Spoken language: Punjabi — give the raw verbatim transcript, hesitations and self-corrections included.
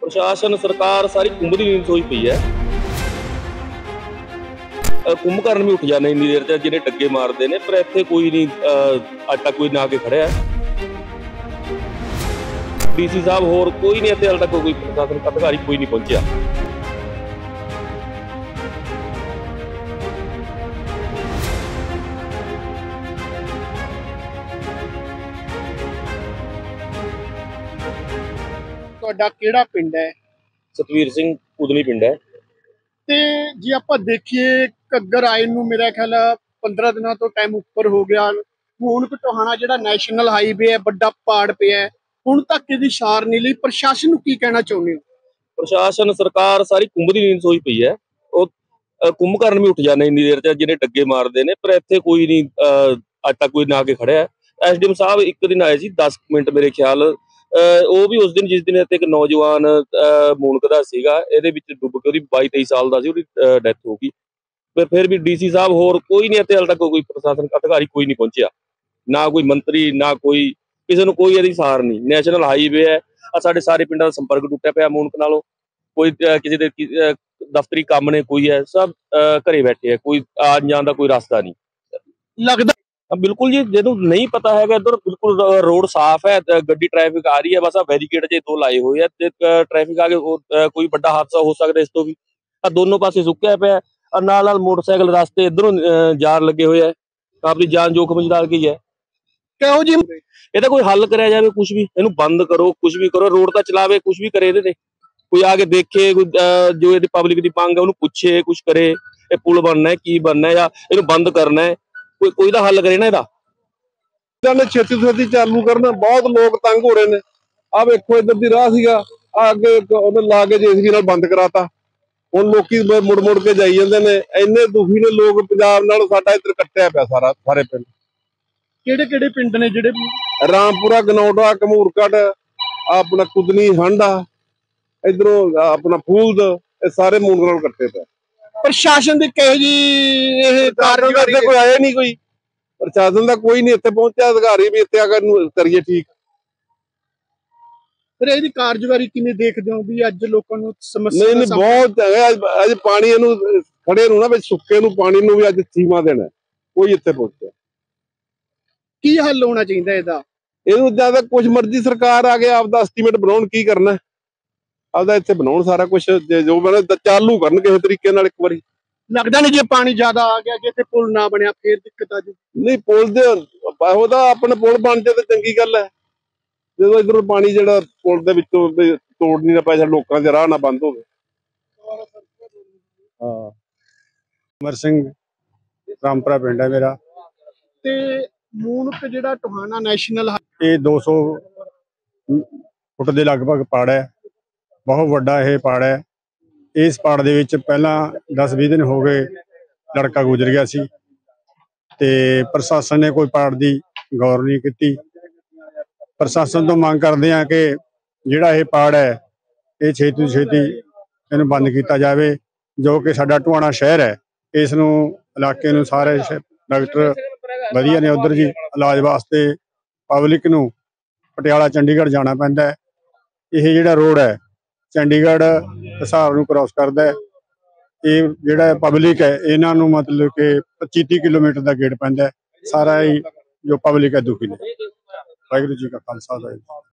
ਪ੍ਰਸ਼ਾਸਨ ਸਰਕਾਰ ਸਾਰੀ ਕੁੰਭਦੀ ਨੀਂਦ ਸੋਈ ਪਈ ਹੈ। ਕੁੰਭਕਰਨ ਵੀ ਉੱਠ ਜਾਂਦੇ ਇੰਨੀ ਦੇਰ ਚ ਜਿਹੜੇ ਡੱਗੇ ਮਾਰਦੇ ਨੇ, ਪਰ ਇੱਥੇ ਕੋਈ ਨਹੀਂ ਅੱਜ ਤੱਕ ਕੋਈ ਨਾ ਕੇ ਖੜਿਆ। ਡੀਸੀ ਸਾਹਿਬ ਹੋਰ ਕੋਈ ਨਹੀਂ ਇੱਥੇ ਹਾਲੇ ਤੱਕ ਕੋਈ ਪ੍ਰਸ਼ਾਸਨ ਅਧਿਕਾਰੀ ਕੋਈ ਨਹੀਂ ਪਹੁੰਚਿਆ। ਤੁਹਾਡਾ ਕਿਹੜਾ ਪਿੰਡ ਹੈ? ਸਤਵੀਰ ਸਿੰਘ ਉਦਨੀ ਪਿੰਡ ਹੈ। ਤੇ ਜੇ ਆਪਾਂ ਦੇਖੀਏ ਘੱਗਰ ਆਏ ਨੂੰ ਮੇਰਾ ਖਿਆਲ ਪੰਦਰਾਂ ਦਿਨਾਂ ਤੋਂ ਟਾਈਮ ਉੱਪਰ ਹੋ ਗਿਆ। ਮੂਨਕ ਟੋਹਾਣਾ ਜਿਹੜਾ ਨੈਸ਼ਨਲ ਹਾਈਵੇ ਹੈ, ਵੱਡਾ ਪਾੜ ਪਿਆ, ਹੁਣ ਤੱਕ ਇਹਦੀ ਸਾਰ ਨਹੀਂ ਲਈ। ਪ੍ਰਸ਼ਾਸਨ ਨੂੰ ਕੀ ਕਹਿਣਾ ਚਾਹੁੰਦੇ ਹੋ? ਪ੍ਰਸ਼ਾਸਨ ਸਰਕਾਰ ਸਾਰੀ ਕੁੰਭਦੀ ਨੀਂਦ ਸੋਈ ਪਈ ਹੈ। ਉਹ ਕੁੰਭਕਰਨ ਵੀ ਉੱਠ ਜਾਂਦੇ ਇੰਨੀ ਦੇਰ ਚ ਜਿਹੜੇ ਡੱਗੇ ਮਾਰਦੇ ਨੇ, ਪਰ ਇੱਥੇ ਕੋਈ ਨਹੀਂ ਅੱਜ ਤੱਕ ਕੋਈ ਨਾ ਕੇ ਖੜਿਆ। ਐਸਡੀਐਮ ਸਾਹਿਬ ਇੱਕ ਦਿਨ ਆਏ ਸੀ, ਦਸ ਮਿੰਟ ਮੇਰੇ ਖਿਆਲ। ਉਹ ਵੀ ਉਸ ਦਿਨ ਜਿਸ ਦਿਨ ਇੱਥੇ ਇੱਕ ਨੌਜਵਾਨ ਮੂਨਕ ਦਾ ਸੀਗਾ, ਇਹਦੇ ਵਿੱਚ ਡੁੱਬ ਕੇ ਉਹਦੀ ਬਾਈ ਤੇਈ ਸਾਲ ਦਾ ਸੀ, ਉਹਦੀ ਡੈਥ ਹੋ ਗਈ। ਪਰ ਫਿਰ ਵੀ ਡੀਸੀ ਸਾਹਿਬ ਹੋਰ ਕੋਈ ਨਹੀਂ ਇੱਥੇ ਹਾਲੇ ਤੱਕ ਕੋਈ ਪ੍ਰਸ਼ਾਸਨ ਅਧਿਕਾਰੀ ਕੋਈ ਨਹੀਂ ਪਹੁੰਚਿਆ। ਨਾ ਕੋਈ ਮੰਤਰੀ, ਨਾ ਕੋਈ ਕਿਸੇ ਨੂੰ ਕੋਈ ਇਹਦੀ ਸਾਰ ਨਹੀਂ। ਨੈਸ਼ਨਲ ਹਾਈਵੇ ਹੈ, ਆ ਸਾਡੇ ਸਾਰੇ ਪਿੰਡਾਂ ਦਾ ਸੰਪਰਕ ਟੁੱਟਿਆ ਪਿਆ ਮੂਨਕ ਨਾਲੋਂ। ਕੋਈ ਕਿਸੇ ਦੇ ਦਫ਼ਤਰੀ ਕੰਮ ਨੇ, ਕੋਈ ਹੈ ਸਭ ਘਰੇ ਬੈਠੇ ਆ, ਕੋਈ ਆਉਣ ਜਾਣ ਦਾ ਕੋਈ ਰਸਤਾ ਨਹੀਂ ਲੱਗਦਾ। ਬਿਲਕੁਲ ਜੀ, ਜਿਹਨੂੰ ਨਹੀਂ ਪਤਾ ਹੈਗਾ ਇੱਧਰ ਬਿਲਕੁਲ ਰੋਡ ਸਾਫ਼ ਹੈ, ਗੱਡੀ ਟ੍ਰੈਫਿਕ ਆ ਰਹੀ ਹੈ, ਬਸ ਆ ਬੈਰੀਕੇਡ ਜੇ ਦੋ ਲਾਏ ਹੋਏ ਆ ਤੇ ਟ੍ਰੈਫਿਕ ਆ ਕੇ ਕੋਈ ਵੱਡਾ ਹਾਦਸਾ ਹੋ ਸਕਦਾ ਇਸ ਤੋਂ ਵੀ। ਆ ਦੋਨੋਂ ਪਾਸੇ ਸੁੱਕਿਆ ਪਿਆ, ਨਾਲ ਨਾਲ ਮੋਟਰਸਾਈਕਲ ਰਸਤੇ ਇੱਧਰੋਂ ਜਾਰ ਲੱਗੇ ਹੋਏ ਆ, ਆਪਣੀ ਜਾਨ ਜੋਖਮ ਚ ਡਾਲ ਕੇ ਹੈ। ਕਿਹੋ ਜੀ ਇਹਦਾ ਕੋਈ ਹੱਲ ਕਰਿਆ ਜਾਵੇ, ਕੁਝ ਵੀ ਇਹਨੂੰ ਬੰਦ ਕਰੋ, ਕੁਝ ਵੀ ਕਰੋ, ਰੋਡ ਤਾਂ ਚਲਾਵੇ, ਕੁਝ ਵੀ ਕਰੇ। ਇਹਦੇ ਤੇ ਕੋਈ ਆ ਕੇ ਦੇਖੇ, ਕੋਈ ਜੋ ਇਹਦੀ ਪਬਲਿਕ ਦੀ ਮੰਗ ਹੈ ਉਹਨੂੰ ਪੁੱਛੇ, ਕੁਝ ਕਰੇ। ਇਹ ਪੁਲ ਬਣਨਾ ਕੀ ਬਣਨਾ ਜਾਂ ਇਹਨੂੰ ਬੰਦ ਕਰਨਾ ਹੈ, ਕੋਈ ਕੋਈ ਦਾ ਹੱਲ ਕਰੇ ਨਾ ਇਹਦਾ। ਛੇਤੀ ਛੇਤੀ ਚਾਲੂ ਕਰਨਾ, ਬਹੁਤ ਲੋਕ ਤੰਗ ਹੋ ਰਹੇ ਨੇ। ਆਹ ਵੇਖੋ ਇੱਧਰ ਦੀ ਰਾਹ ਸੀਗਾ, ਆ ਅੱਗੇ ਉਹਨੇ ਲਾ ਕੇ ਜੇਸੀਬੀ ਨਾਲ ਬੰਦ ਕਰਾਤਾ। ਹੁਣ ਲੋਕੀ ਮੁੜ ਮੁੜ ਕੇ ਜਾਈ ਜਾਂਦੇ ਨੇ, ਇੰਨੇ ਦੁਖੀ ਨੇ ਲੋਕ ਪੰਜਾਬ ਨਾਲ। ਸਾਡਾ ਇੱਧਰ ਕੱਟਿਆ ਪਿਆ ਸਾਰਾ, ਸਾਰੇ ਪਿੰਡ। ਕਿਹੜੇ ਕਿਹੜੇ ਪਿੰਡ ਨੇ ਜਿਹੜੇ? ਰਾਮਪੁਰਾ, ਗਨੌਡਾ, ਕਮੂਰਕਟ, ਆਪਣਾ ਕੁਦਨੀ, ਹਾਂਡਾ, ਇਧਰੋਂ ਆਪਣਾ ਫੂਲਦ, ਇਹ ਸਾਰੇ ਮੂਨਕ ਨਾਲ ਕੱਟੇ ਪਏ। ਪ੍ਰਸ਼ਾਸਨ ਦੀ ਕਿਹੋ ਜੀ ਇਹ ਕਾਰਜਕਾਰੀ? ਕੋਈ ਆਇਆ ਨਹੀਂ, ਕੋਈ ਪ੍ਰਸ਼ਾਸਨ ਦਾ ਕੋਈ ਨਹੀਂ ਇੱਥੇ ਪਹੁੰਚਿਆ ਅਧਿਕਾਰੀ ਵੀ ਇੱਥੇ ਆ ਕੇ ਕਰੀਏ ਠੀਕ। ਫਿਰ ਇਹਦੀ ਕਾਰਜਕਾਰੀ ਕਿਵੇਂ ਦੇਖਦੇ ਹੋ ਵੀ ਅੱਜ ਲੋਕਾਂ ਨੂੰ ਸਮੱਸਿਆ? ਨਹੀਂ ਨਹੀਂ, ਬਹੁਤ ਹੈ। ਅੱਜ ਪਾਣੀ ਇਹਨੂੰ ਖੜੇ ਨੂੰ ਨਾ ਵਿੱਚ ਸੁੱਕੇ ਨੂੰ ਪਾਣੀ ਨੂੰ ਵੀ ਅੱਜ ਸੀਮਾ ਦੇਣਾ, ਕੋਈ ਇੱਥੇ ਪਹੁੰਚਿਆ। ਕੀ ਹੱਲ ਹੋਣਾ ਚਾਹੀਦਾ ਇਹਦਾ? ਇਹਨੂੰ ਜਿਆਦਾ ਕੁਝ ਮਰਜ਼ੀ ਸਰਕਾਰ ਆ ਕੇ ਆਪਦਾ ਐਸਟੀਮੇਟ ਬਣਾਉਣ, ਕੀ ਕਰਨਾ ਆਪਦਾ ਇੱਥੇ ਬਣਾਉਣ ਸਾਰਾ ਕੁਝ, ਜੋ ਬਣੇ ਚਾਲੂ ਕਰਨ ਕਿਸੇ ਤਰੀਕੇ ਨਾਲ। ਇੱਕ ਵਾਰੀ ਲੱਗਦਾ ਨਹੀਂ ਜੇ ਪਾਣੀ ਜ਼ਿਆਦਾ ਆ ਗਿਆ, ਜੇ ਇੱਥੇ ਪੁਲ ਨਾ ਬਣਿਆ ਫੇਰ ਦਿੱਕਤ ਆ ਜੂ? ਨਹੀਂ, ਪੁਲ ਦੇ ਉਹਦਾ ਆਪਣੇ ਪੁਲ ਬਣ ਜਾਏ ਤਾਂ ਚੰਗੀ ਗੱਲ ਹੈ। ਜਦੋਂ ਇੱਧਰੋਂ ਪਾਣੀ ਜਿਹੜਾ ਪੁਲ ਦੇ ਵਿੱਚੋਂ ਤੋੜ ਨਹੀਂ ਨਾ ਪਾਇਆ, ਲੋਕਾਂ ਦੇ ਰਾਹ ਨਾ ਬੰਦ ਹੋਵੇ। ਹਾਂ, ਅਮਰ ਸਿੰਘ, ਰਾਮਪੁਰਾ ਪਿੰਡ ਹੈ ਮੇਰਾ। ਤੇ ਮੂਨਕ ਜਿਹੜਾ ਟੋਹਾਣਾ ਨੈਸ਼ਨਲ, ਇਹ ਦੋ ਸੌ ਫੁੱਟ ਦੇ ਲਗਭਗ ਪਾੜ ਹੈ, ਬਹੁਤ ਵੱਡਾ ਇਹ ਪਾੜ ਹੈ। ਇਸ ਪਾੜ ਦੇ ਵਿੱਚ ਪਹਿਲਾਂ ਦਸ ਵੀਹ ਦਿਨ ਹੋ ਗਏ ਲੜਕਾ ਗੁਜ਼ਰ ਗਿਆ ਸੀ, ਤੇ ਪ੍ਰਸ਼ਾਸਨ ਨੇ ਕੋਈ ਪਾੜ ਦੀ ਗੌਰ ਨਹੀਂ ਕੀਤੀ। ਪ੍ਰਸ਼ਾਸਨ ਤੋਂ ਮੰਗ ਕਰਦੇ ਹਾਂ ਕਿ ਜਿਹੜਾ ਇਹ ਪਾੜ ਹੈ ਇਹ ਛੇਤੀ ਤੋਂ ਛੇਤੀ ਇਹਨੂੰ ਬੰਦ ਕੀਤਾ ਜਾਵੇ, ਜੋ ਕਿ ਸਾਡਾ ਟੋਹਾਣਾ ਸ਼ਹਿਰ ਹੈ। ਇਸ ਨੂੰ ਇਲਾਕੇ ਨੂੰ ਸਾਰੇ ਡਾਕਟਰ ਵਧੀਆ ਨੇ ਉੱਧਰ ਜੀ ਇਲਾਜ ਵਾਸਤੇ। ਪਬਲਿਕ ਨੂੰ ਪਟਿਆਲਾ ਚੰਡੀਗੜ੍ਹ ਜਾਣਾ ਪੈਂਦਾ ਹੈ। ਇਹ ਜਿਹੜਾ ਰੋਡ ਹੈ ਚੰਡੀਗੜ੍ਹ ਹਿਸਾਰ ਨੂੰ ਕ੍ਰਾਸ ਕਰਦਾ ਹੈ। ਇਹ ਜਿਹੜਾ ਪਬਲਿਕ ਹੈ ਇਹਨਾਂ ਨੂੰ ਮਤਲਬ ਕਿ ਪੱਚੀ ਤੀਹ ਕਿਲੋਮੀਟਰ ਦਾ ਗੇੜ ਪੈਂਦਾ ਹੈ। ਸਾਰਾ ਹੀ ਜੋ ਪਬਲਿਕ ਹੈ ਦੁਖੀ ਨੇ। ਵਾਹਿਗੁਰੂ ਜੀ ਕਾ ਖਾਲਸਾ।